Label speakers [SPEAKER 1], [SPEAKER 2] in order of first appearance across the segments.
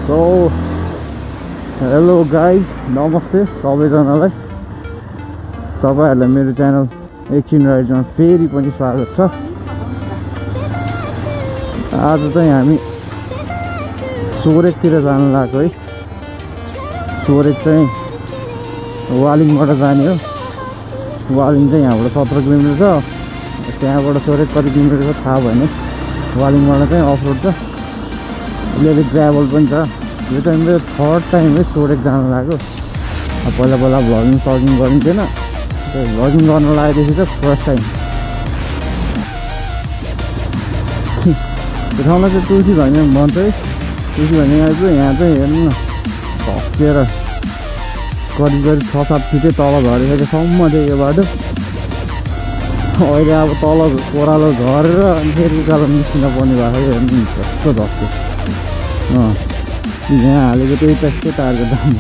[SPEAKER 1] So hello guys, नमस्ते सबैजनालाई। तपाईहरुलाई मेरो च्यानल एकछिन राइडमा फेरि पनि स्वागत छ। आज चाहिँ हामी सोरेकतिर जान लागेको है। सोरेक चाहिँ वालिङबाट जाने हो। वालिङ चाहिँ यहाँबाट 17 किलोमिटर छ। त्यहाँबाट सोरेक कति किलोमिटर छ थाहा भएन। वालिङबाट चाहिँ अफ रोड छ, अलिअलि ग्राभल पनि छ। यो चाहिँ मेरो थर्ड टाइम है सोरेक जान लाग्यो। पहिला भ्लगिङ सगिङ गरिन्थेन, भ्लगिङ गर्न लागेदेखि चाहिँ फर्स्ट टाइम। त्यो ठाउँमा चाहिँ तुलसी भन्ने भन्छ है। तुलसी भन्ने आइपुग्यो। यहाँ चाहिँ हेर्नु न, धस्किएर करिब 6-7 फिटै तल झरेसम्म थियो यो बाटो। अहिले अब तल ओह्रालो झरेर अनि फेरि उकालो निस्किन पर्ने भएको छ। हेर्नु नि कस्तो धस्क्यो। यहाँ हालेको त्यही त्यस्तै तारको दाम।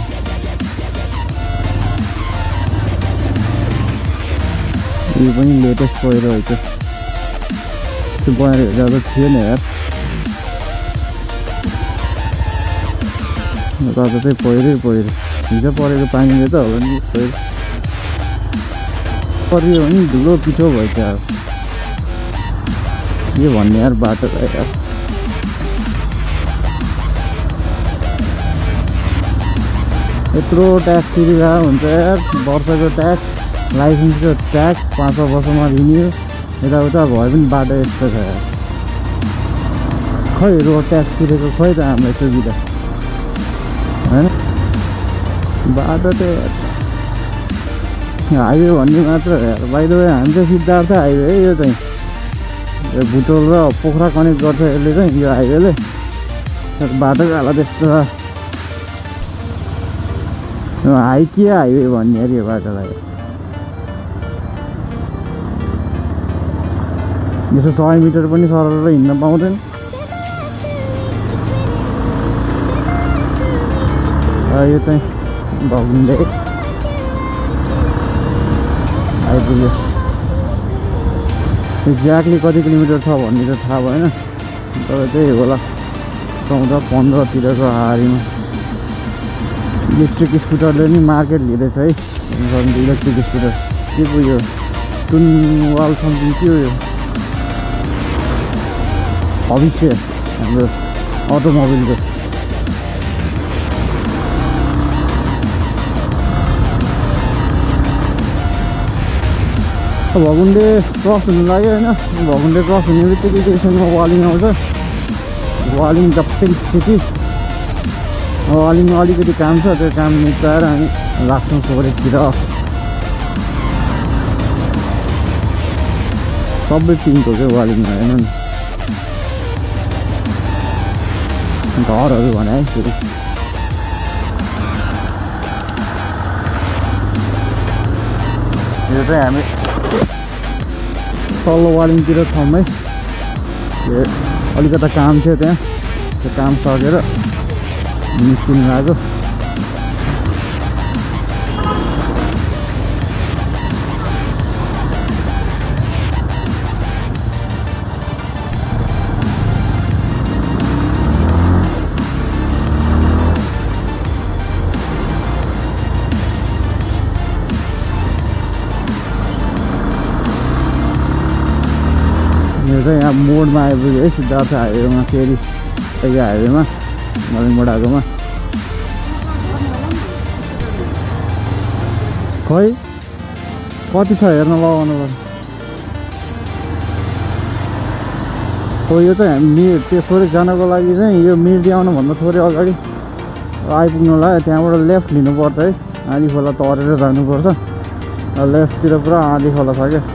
[SPEAKER 1] यो पनि लेटेस्ट पहिरो रहेछ। त्यो पहिरो हेर्दा त थिएन यार। आज चाहिँ पहिरो हिजो परेको पानीले त होला नि। पहिरो परियो भने धुलो पिठो भएछ। अब के भन्ने यार बाटोलाई यार। यत्रो ट्याक्स तिरिरहेको हुन्छ यार। वर्षको ट्याक्स, लाइसेन्सको ट्याक्स 5 वर्षमा रिन्यू, यताउता भए पनि बाटो यस्तो छ यार। खै रोड ट्याक्स तिरेको खै त हामीलाई सुविधा होइन। बाटो त हाइवे भन्ने मात्र यार। बाइ द वे हामी चाहिँ सिद्धार्थ हाइवे है। यो चाहिँ भुटोल र पोखरा कनेक्ट गर्छ यसले चाहिँ, यो हाइवेले। बाटोको हालत यस्तो छ। हाइकिया हाइवे भन्ने अरे यो बाटोलाई। यसो 100 मिटर पनि सरर हिँड्न पाउँदैन। यो चाहिँ भगुन्डे आइपुग्यो। एक्ज्याक्टली कति किलोमिटर छ भन्ने त थाहा भएन, तर त्यही होला 14-15 हारीमा। इलेक्ट्रिक स्कुटरले नि मार्केट लिँदैछ है। इलेक्ट्रिक स्कुटर के पो यो टुन वाल समथिङ के हो यो भविष्य हाम्रो अटोमोबिलको। भगुन्डे क्रस हुनु लाग्यो होइन। भगुन्डे क्रस हुने बित्तिकै एकछिनमा वालिङ आउँछ। वालिङ जप्पै स्थिति। वालिङमा अलिकति काम छ, त्यो काम निप्टाएर हामी लाग्छौँ सोरेकतिर। सबै पिङको क्या वालिङमा हेर्नु नि। घरहरू भने है फेरि। यो चाहिँ हामी तल्लो वालिङतिर छौँ है। अलिकता काम थियो त्यहाँ, त्यो काम सकेर निस्किनु लाग्यो। यो चाहिँ यहाँ मोडमा आइपुग्यो है, सिद्धार्थ हाइवेमा। फेरि त्यही हाइवेमा नलिङबाट आएकोमा। खै कति छ हेर्न लगाउनु पर्छ। हो यो चाहिँ हामी त्यो सोरेक जानको लागि चाहिँ यो मिर्दी आउनुभन्दा थोरै अगाडि आइपुग्नु लाग्यो। त्यहाँबाट लेफ्ट लिनुपर्छ है। आँधी खोला तरेर जानुपर्छ। लेफ्टतिर पुरा आँधी खोला छ क्या।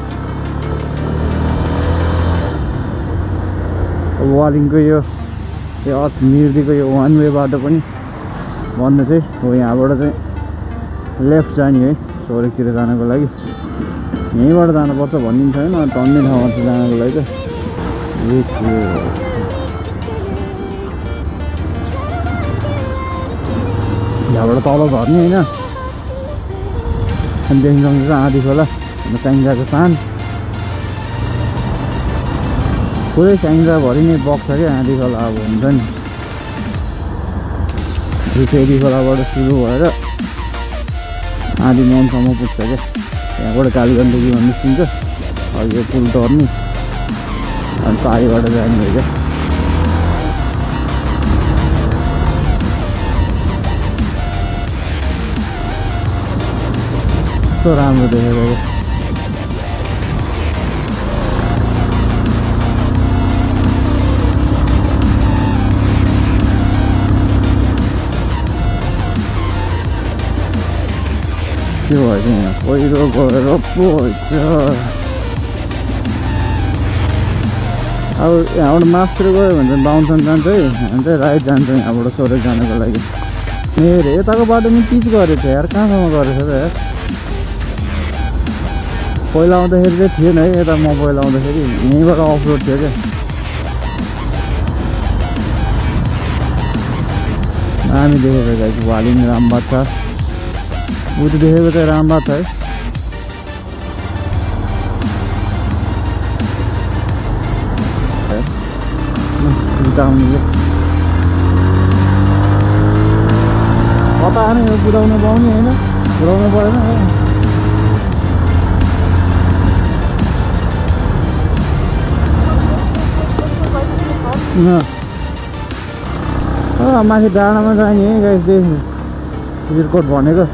[SPEAKER 1] वालिङको यो मिर्दीको यो वान वे बाटो पनि भन्नु चाहिँ हो। यहाँबाट चाहिँ लेफ्ट जाने है सोरेकतिर जानको लागि। यहीँबाट जानुपर्छ भन्ने छैन, टन्ने ठाउँमा चाहिँ जानको लागि चाहिँ। यहाँबाट तल झर्ने होइन। अनि देखिन्छ आँधी खोला, चाहिन्छ सान। पुरै च्याङ्जाभरि नै बग्छ क्या आँधी खोला। अब हुन्छ नि फेरि खोलाबाट सुरु भएर आधी मनसम्म पुग्छ क्या। त्यहाँबाट कालीगण्डकीमा निस्किन्छ, अघि पुल टर्ने अनि पारिबाट जाने हो क्या। कस्तो राम्रो देखेको क्या। के भएछ यहाँ पहिरो गएर पो अब यहाँबाट मास्टर गयो भने चाहिँ बाहुनसन जान्छ है, हामी चाहिँ राइट जान्छ यहाँबाट सोरेक जानको लागि। मेरो यताको बाटो पनि पिच गरेको थियो यार, कहाँसम्म गरेछ त यार। पहिला आउँदाखेरि चाहिँ थिएन है, यता म पहिला आउँदाखेरि यहीँबाट अफ रोड थियो क्या। दामी देखेको गाइस, वालिङ रामबाद छ, ऊ त देखेको चाहिँ रामबाद छ है। कता आने यो कुदाउन पाउने होइन, कुदाउनु परेन माथि डाँडामा जाने है गाइस, देख्नु एयरपोर्ट भनेको।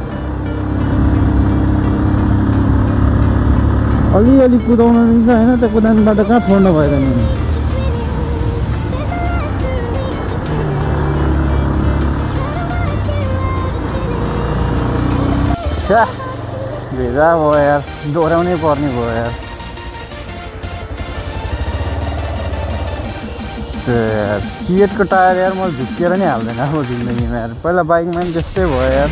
[SPEAKER 1] अलिअलि कुदाउन दिन्छ होइन, त्यो कुदाउने बाटो कहाँ छोड्नु भएर नि। भेजा भयो यार, दोहोऱ्याउनै पर्ने भयो यार। सिएटको टायर यार मैले झुक्किएर नि हाल्दैन अब जिन्दगीमा यार। पहिला बाइकमा पनि त्यस्तै भयो यार।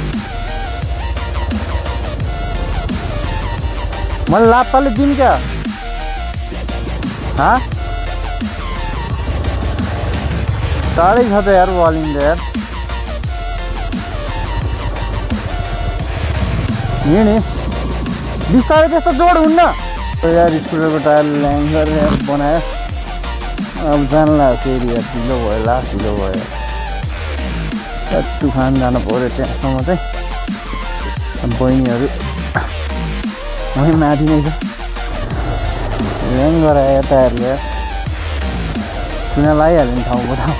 [SPEAKER 1] मैले लाप्पाले दिउँ क्या टाढै छ त यार वालिङ त यार। हिँडे बिस्तारै त्यस्तो जोड हुन्न यार। स्कुटरको टायर ल्याङ गरेर यार बनायो, अब जानला फेरि यार ढिलो भयो, लास्ट ढिलो भयो। तुफान जानु पऱ्यो त्यहाँसम्म चाहिँ। बहिनीहरू वहीँ माथि नै छ, ल्याङ गरायो टायरले यार। चुना लगाइहाल्यो नि ठाउँको ठाउँ।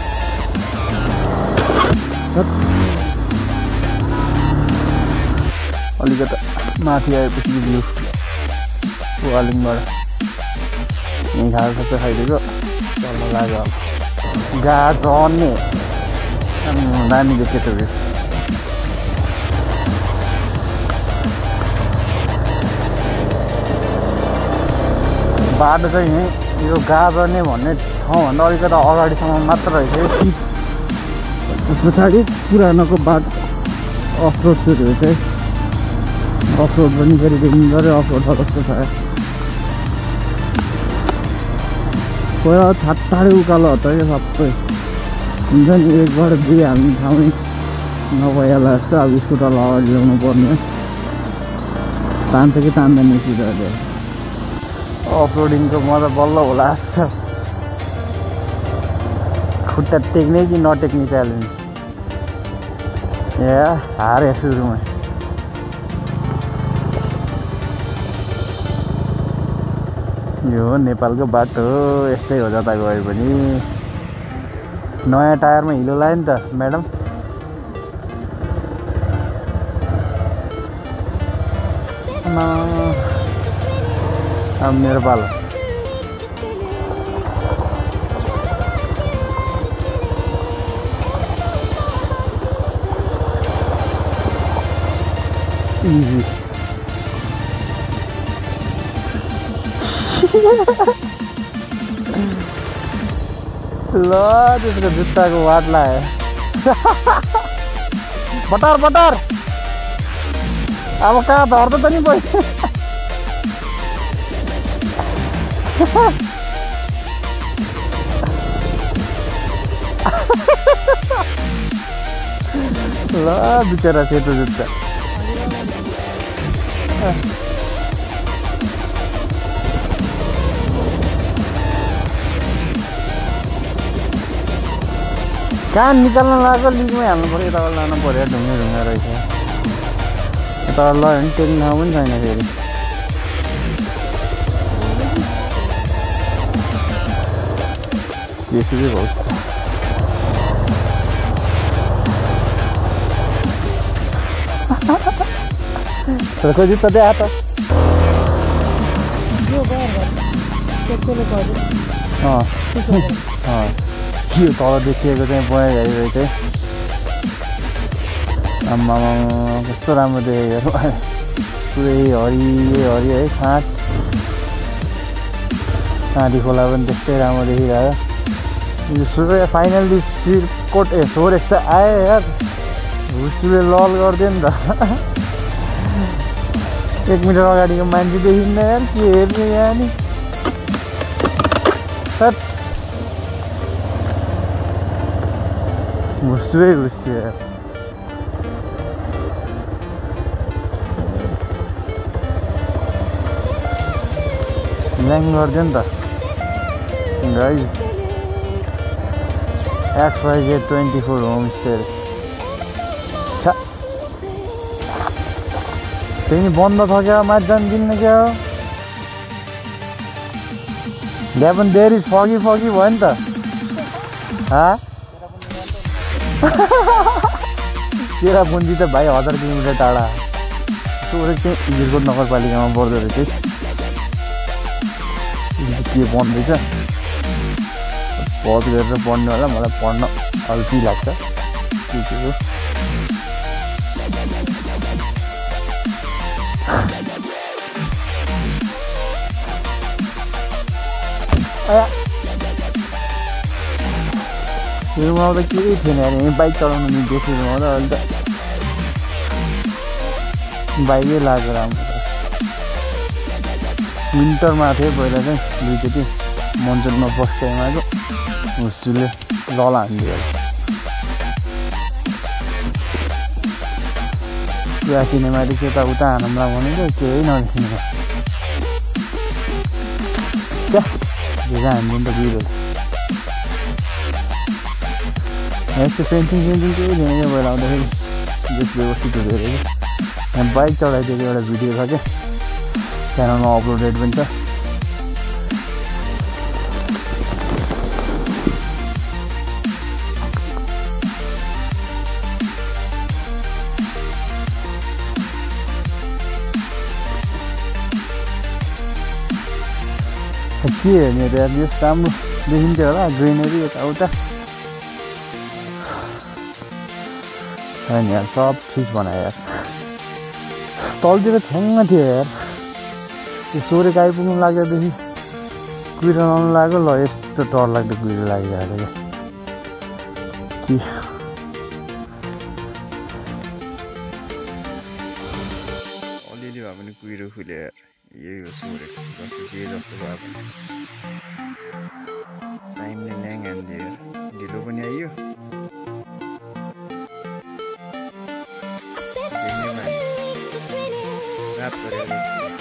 [SPEAKER 1] अलिकता माथि आएपछि भ्यू वालिङबाट यहीँ खाएर सबै खाइदिएको चल्न लाग्यो। अब गाड झर्ने दामी देख्यो त्यो भ्यू। बाटो चाहिँ यहीँ यो गाजर्ने भन्ने ठाउँभन्दा अलिकता अगाडिसम्म मात्र रहेछ। त्यस पछाडि पुरानोको बाटो अफरोड सुरु हुन्छ है। अफरोड पनि फेरि देखिनु पऱ्यो, अफरोड छ कस्तो छ। पहिला छाट्टाडै उकालो हत्ता क्या सबै हुन्छ नि, एकबाट दुई हाल्ने ठाउँ नभइहाल्ला जस्तो। अब स्कुटरलाई अगाडि ल्याउनु पर्ने तान्छ कि तान्दैन स्कुटरले। अफरोडिङको मजा बल्ल होला जस्तो। खुट्टा टेक्ने कि नटेक्ने च्यालेन्ज ए हारे सुरुमा। यो नेपालको बाटो यस्तै हो, जता गयो पनि। नयाँ टायरमा हिलो लाग्यो नि त म्याडम। अब मेरो पालो। इजी ल त्यसको जुत्ताको वाट लाग्यो। बटार बटार अब कहाँ झर्दा त नि पैसा। ल बिचरा सेतो जुत्ता। कान निकाल्न लाग्यो लिगमै हाल्नु पऱ्यो यताबाट लानु पऱ्यो ढुङ्गा ढुङ्गा रहेछ यता ल भने टेक्ने ठाउँ पनि छैन फेरि जेसिबी भाउ त्यसको जुत्ता दे त के तल देखिएको चाहिँ बया हेरेर चाहिँ आम्मामा कस्तो राम्रो देखेको पुरै हरि है साँधी खोला पनि त्यस्तै राम्रो देखिरहेको सूर्य फाइनली सिरकोट सोर यस्तो आयो यार हुसुले लल गरिदियो नि त 1 मिटर अगाडिको मान्छे देखिन्न यार के हेर्ने यहाँ नि हुसुलै हुस्छु यार ल्याङ गरिदियो नि त गाइज XYZ 24 होमस्टे छ त्यही बन्द छ क्या माथि जान दिन्न क्या त्यहाँ पनि देयर इज फगी भयो नि त चेरापुन्जी त भाइ 1000 किलोमिटर टाढा सोरे चाहिँ हिजलकोट नगरपालिकामा पर्दो रहेछ के पढ्दैछ पढ गरेर पढ्नु होला मलाई पढ्न अल्छी लाग्छ के हो सुरुमा त केही थिएन अरे बाइक चलाउनु मिल्थ्यो सुरुमा त अहिले त बाइकै लाग्यो राम्रो विन्टरमा थियो पहिला चाहिँ दुईचोटि मन्चनमा फर्स्ट टाइम आएको हुस्सुले लल हानिदियो पुरा सिनेमाटिक यताउता हानौँला भनेको केही नदेखिनु हानिदिनु त बिरो यस्तो फेन्सिङ केही थिएन क्या पहिला आउँदाखेरि जस व्यवस्थित हुँदो रहेछ यहाँ बाइक चढाइदिएको एउटा भिडियो छ क्या च्यानलमा अपलोडेड पनि छ के हेर्ने त यार यो राम्रो देखिन्थ्यो होला ग्रिनरी यताउता होइन यार सब ठिक बनायो यार तलतिर छ्याङ्ग थियो यार यो सोरेक आइपुग्नु लाग्दादेखि कुहिरो लाउनु लाग्यो ल यस्तो डर लाग्दो कुहिरो लागिरहेको क्या के अलिअलि भए पनि कुहिरो खुल्यो यार यही हो सोरेक जस्तो के जस्तो भए पनि टाइमले ल्याङ हानिदियो ढिलो पनि आइयो रात पऱ्यो